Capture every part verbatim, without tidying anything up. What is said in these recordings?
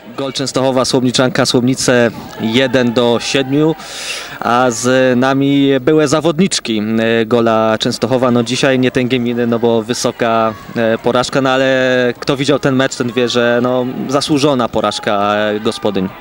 Gol Częstochowa, Słomniczanka, Słomnice jeden do siedmiu, a z nami były zawodniczki gola Częstochowa. No dzisiaj nie tęgie miny, no bo wysoka porażka, no ale kto widział ten mecz, ten wie, że no zasłużona porażka gospodyń.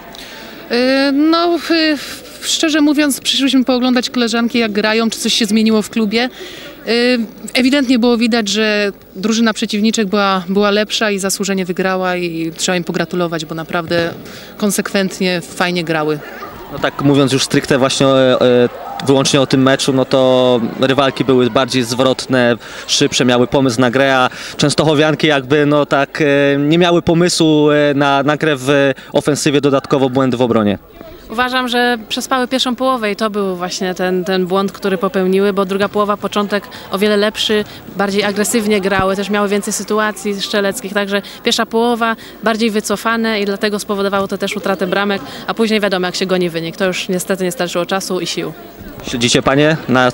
No szczerze mówiąc, przyszliśmy pooglądać koleżanki jak grają, czy coś się zmieniło w klubie. Ewidentnie było widać, że drużyna przeciwniczek była, była lepsza i zasłużenie wygrała i trzeba im pogratulować, bo naprawdę konsekwentnie, fajnie grały. No tak mówiąc już stricte właśnie wyłącznie o tym meczu, no to rywalki były bardziej zwrotne, szybsze, miały pomysł na grę, a częstochowianki jakby no tak nie miały pomysłu na, na grę w ofensywie, dodatkowo błęd w obronie. Uważam, że przespały pierwszą połowę i to był właśnie ten, ten błąd, który popełniły, bo druga połowa, początek o wiele lepszy, bardziej agresywnie grały, też miały więcej sytuacji strzeleckich, także pierwsza połowa bardziej wycofane i dlatego spowodowało to też utratę bramek, a później wiadomo, jak się goni wynik, to już niestety nie starczyło czasu i sił. Śledzicie Panie na e,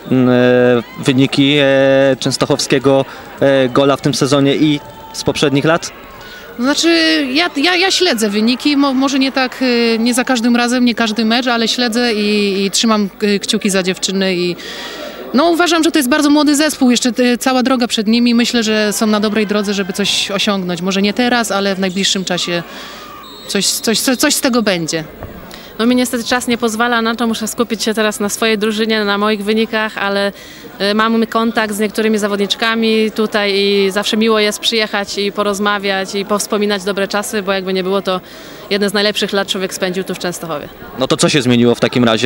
wyniki e, częstochowskiego e, gola w tym sezonie i z poprzednich lat? Znaczy, ja, ja, ja śledzę wyniki, Mo, może nie tak, nie za każdym razem, nie każdy mecz, ale śledzę i, i trzymam kciuki za dziewczyny i no uważam, że to jest bardzo młody zespół, jeszcze cała droga przed nimi, myślę, że są na dobrej drodze, żeby coś osiągnąć, może nie teraz, ale w najbliższym czasie coś, coś, coś z tego będzie. No mi niestety czas nie pozwala na to, muszę skupić się teraz na swojej drużynie, na moich wynikach, ale mamy kontakt z niektórymi zawodniczkami tutaj i zawsze miło jest przyjechać i porozmawiać i powspominać dobre czasy, bo jakby nie było, to jeden z najlepszych lat człowiek spędził tu w Częstochowie. No to co się zmieniło w takim razie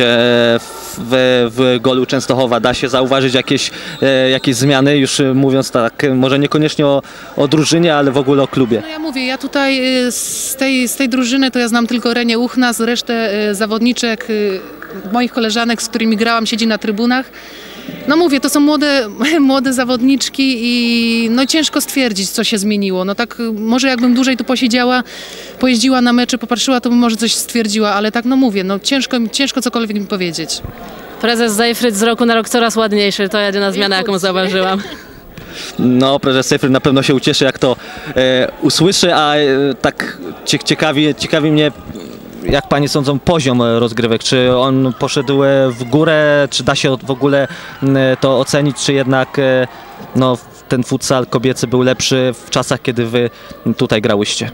w, w golu Częstochowa? Da się zauważyć jakieś, jakieś zmiany, już mówiąc tak, może niekoniecznie o, o drużynie, ale w ogóle o klubie? No ja mówię, ja tutaj z tej, z tej drużyny to ja znam tylko Renię Uchnas, resztę zawodniczek, moich koleżanek, z którymi grałam, siedzi na trybunach. No mówię, to są młode, młode zawodniczki i no ciężko stwierdzić, co się zmieniło. No tak może jakbym dłużej tu posiedziała, pojeździła na mecze, popatrzyła, to bym może coś stwierdziła, ale tak no mówię, no ciężko, ciężko cokolwiek mi powiedzieć. Prezes Seyfried z roku na rok coraz ładniejszy, to jedyna zmiana, jaką zauważyłam. No, prezes Seyfried na pewno się ucieszy, jak to e, usłyszy, a e, tak ciekawi, ciekawi mnie, jak Panie sądzą, poziom rozgrywek? Czy on poszedł w górę? Czy da się w ogóle to ocenić? Czy jednak no, ten futsal kobiecy był lepszy w czasach, kiedy Wy tutaj grałyście?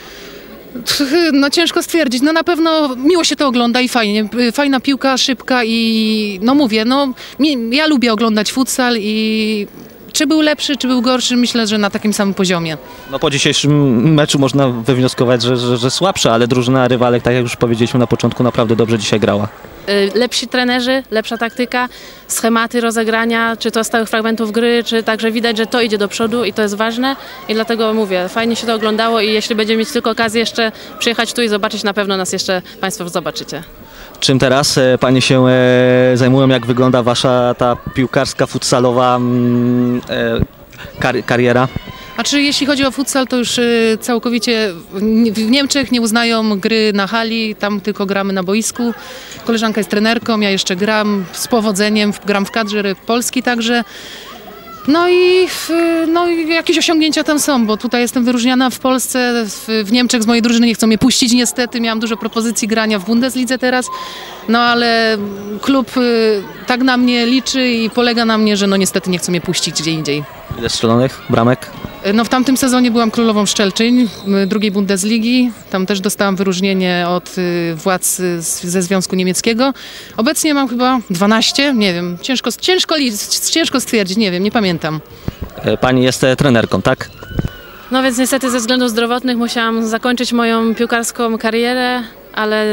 No ciężko stwierdzić. No na pewno miło się to ogląda i fajnie. Fajna piłka, szybka i no mówię, no ja lubię oglądać futsal i czy był lepszy, czy był gorszy, myślę, że na takim samym poziomie. No po dzisiejszym meczu można wywnioskować, że, że, że słabsza, ale drużyna rywalek, tak jak już powiedzieliśmy na początku, naprawdę dobrze dzisiaj grała. Lepsi trenerzy, lepsza taktyka, schematy rozegrania, czy to stałych fragmentów gry, czy także widać, że to idzie do przodu i to jest ważne i dlatego mówię, fajnie się to oglądało i jeśli będziemy mieć tylko okazję jeszcze przyjechać tu i zobaczyć, na pewno nas jeszcze Państwo zobaczycie. Czym teraz e, Panie się e, zajmują? Jak wygląda Wasza ta piłkarska, futsalowa mm, e, kar kariera? A czy jeśli chodzi o futsal, to już y, całkowicie w Niemczech nie uznają gry na hali, tam tylko gramy na boisku. Koleżanka jest trenerką, ja jeszcze gram z powodzeniem, gram w kadrze Polski także. No i, no i jakieś osiągnięcia tam są, bo tutaj jestem wyróżniana w Polsce, w, w Niemczech z mojej drużyny nie chcą mnie puścić niestety, miałam dużo propozycji grania w Bundeslidze teraz, no ale klub y, tak na mnie liczy i polega na mnie, że no niestety nie chcą mnie puścić gdzie indziej. Ile strzelonych bramek? No w tamtym sezonie byłam królową Szczelczyń, drugiej Bundesligi. Tam też dostałam wyróżnienie od władz ze Związku Niemieckiego. Obecnie mam chyba dwanaście, nie wiem, ciężko, ciężko, ciężko stwierdzić, nie wiem, nie pamiętam. Pani jest trenerką, tak? No więc niestety ze względów zdrowotnych musiałam zakończyć moją piłkarską karierę, ale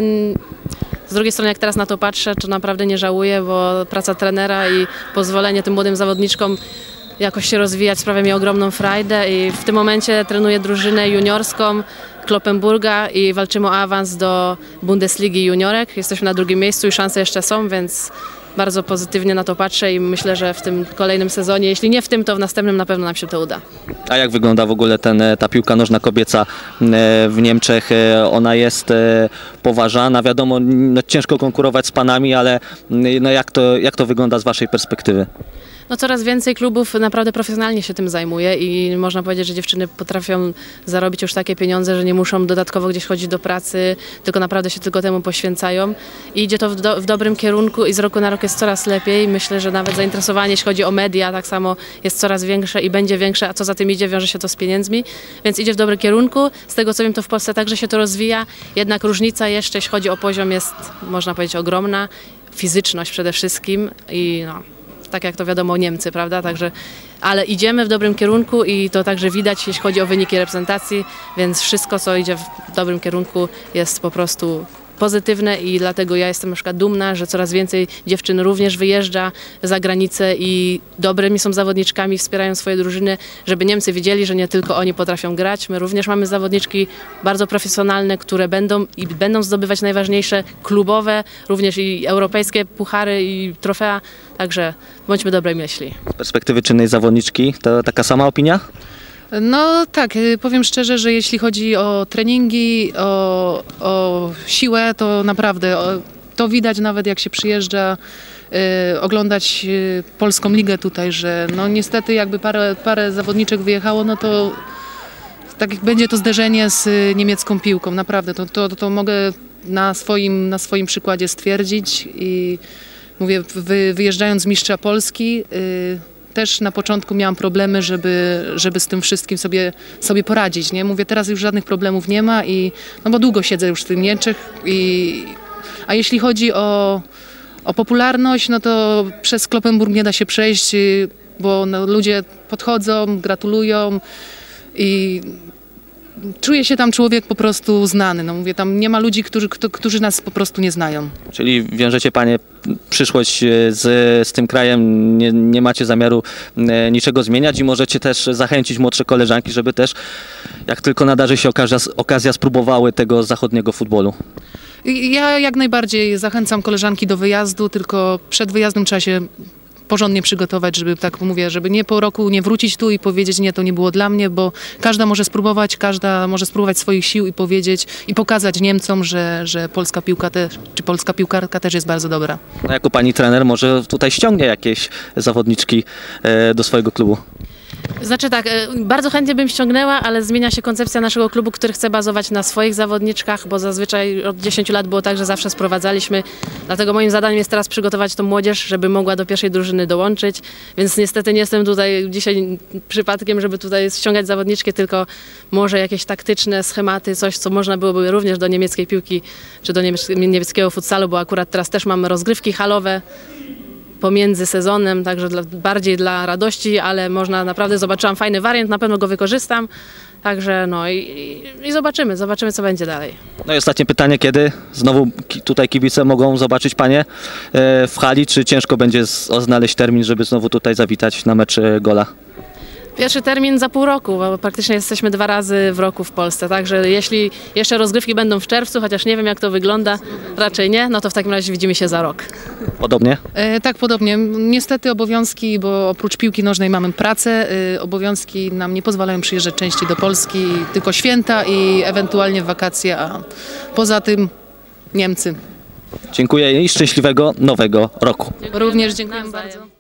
z drugiej strony jak teraz na to patrzę, to naprawdę nie żałuję, bo praca trenera i pozwolenie tym młodym zawodniczkom jakoś się rozwijać sprawia mi ogromną frajdę i w tym momencie trenuję drużynę juniorską Kloppenburga i walczymy o awans do Bundesligi juniorek. Jesteśmy na drugim miejscu i szanse jeszcze są, więc bardzo pozytywnie na to patrzę i myślę, że w tym kolejnym sezonie, jeśli nie w tym, to w następnym na pewno nam się to uda. A jak wygląda w ogóle ten, ta piłka nożna kobieca w Niemczech? Ona jest poważana, wiadomo, no, ciężko konkurować z panami, ale no, jak to, jak to wygląda z Waszej perspektywy? No coraz więcej klubów naprawdę profesjonalnie się tym zajmuje i można powiedzieć, że dziewczyny potrafią zarobić już takie pieniądze, że nie muszą dodatkowo gdzieś chodzić do pracy, tylko naprawdę się tylko temu poświęcają. I idzie to w, do, w dobrym kierunku i z roku na rok jest coraz lepiej. Myślę, że nawet zainteresowanie, jeśli chodzi o media, tak samo jest coraz większe i będzie większe, a co za tym idzie, wiąże się to z pieniędzmi, więc idzie w dobrym kierunku. Z tego co wiem, to w Polsce także się to rozwija, jednak różnica jeszcze, jeśli chodzi o poziom, jest, można powiedzieć, ogromna. Fizyczność przede wszystkim i no, tak jak to wiadomo Niemcy, prawda, także, ale idziemy w dobrym kierunku i to także widać, jeśli chodzi o wyniki reprezentacji, więc wszystko, co idzie w dobrym kierunku, jest po prostu pozytywne i dlatego ja jestem na przykład dumna, że coraz więcej dziewczyn również wyjeżdża za granicę i dobrymi są zawodniczkami, wspierają swoje drużyny, żeby Niemcy wiedzieli, że nie tylko oni potrafią grać. My również mamy zawodniczki bardzo profesjonalne, które będą i będą zdobywać najważniejsze klubowe, również i europejskie puchary i trofea, także bądźmy dobrej myśli. Z perspektywy czynnej zawodniczki to taka sama opinia? No tak, y, powiem szczerze, że jeśli chodzi o treningi, o, o siłę, to naprawdę o, to widać nawet jak się przyjeżdża y, oglądać y, polską ligę tutaj, że no niestety jakby parę, parę zawodniczek wyjechało, no to tak będzie to zderzenie z y, niemiecką piłką, naprawdę, to, to, to mogę na swoim, na swoim przykładzie stwierdzić i mówię, wy, wyjeżdżając z mistrza Polski, y, też na początku miałam problemy, żeby, żeby z tym wszystkim sobie, sobie poradzić, nie? Mówię, teraz już żadnych problemów nie ma i, no bo długo siedzę już w tym Niemczech i, a jeśli chodzi o, o popularność, no to przez Kloppenburg nie da się przejść, bo no, ludzie podchodzą, gratulują i czuje się tam człowiek po prostu znany. No mówię, tam nie ma ludzi, którzy, którzy nas po prostu nie znają. Czyli wiążecie Panie przyszłość z, z tym krajem, nie, nie macie zamiaru e, niczego zmieniać i możecie też zachęcić młodsze koleżanki, żeby też, jak tylko nadarzy się okazja, okazja spróbowały tego zachodniego futbolu. Ja jak najbardziej zachęcam koleżanki do wyjazdu, tylko przed wyjazdem trzeba się porządnie przygotować, żeby tak mówię, żeby nie po roku nie wrócić tu i powiedzieć nie, to nie było dla mnie, bo każda może spróbować, każda może spróbować swoich sił i powiedzieć i pokazać Niemcom, że, że polska piłka też, czy polska piłkarka też jest bardzo dobra. No jako Pani trener może tutaj ściągnie jakieś zawodniczki e, do swojego klubu. Znaczy tak, bardzo chętnie bym ściągnęła, ale zmienia się koncepcja naszego klubu, który chce bazować na swoich zawodniczkach, bo zazwyczaj od dziesięciu lat było tak, że zawsze sprowadzaliśmy. Dlatego moim zadaniem jest teraz przygotować tą młodzież, żeby mogła do pierwszej drużyny dołączyć. Więc niestety nie jestem tutaj dzisiaj przypadkiem, żeby tutaj ściągać zawodniczki, tylko może jakieś taktyczne schematy, coś, co można byłoby również do niemieckiej piłki, czy do niemieckiego futsalu, bo akurat teraz też mamy rozgrywki halowe pomiędzy sezonem, także dla, bardziej dla radości, ale można naprawdę, zobaczyłam fajny wariant, na pewno go wykorzystam, także no i, i, i zobaczymy, zobaczymy co będzie dalej. No i ostatnie pytanie, kiedy znowu ki, tutaj kibice mogą zobaczyć Panie e, w hali, czy ciężko będzie z, znaleźć termin, żeby znowu tutaj zawitać na mecz e, Gola? Pierwszy termin za pół roku, bo praktycznie jesteśmy dwa razy w roku w Polsce, także jeśli jeszcze rozgrywki będą w czerwcu, chociaż nie wiem jak to wygląda, raczej nie, no to w takim razie widzimy się za rok. Podobnie? E, tak, podobnie. Niestety obowiązki, bo oprócz piłki nożnej mamy pracę, e, obowiązki nam nie pozwalają przyjeżdżać częściej do Polski, tylko święta i ewentualnie w wakacje, a poza tym Niemcy. Dziękuję i szczęśliwego nowego roku. Również dziękuję bardzo.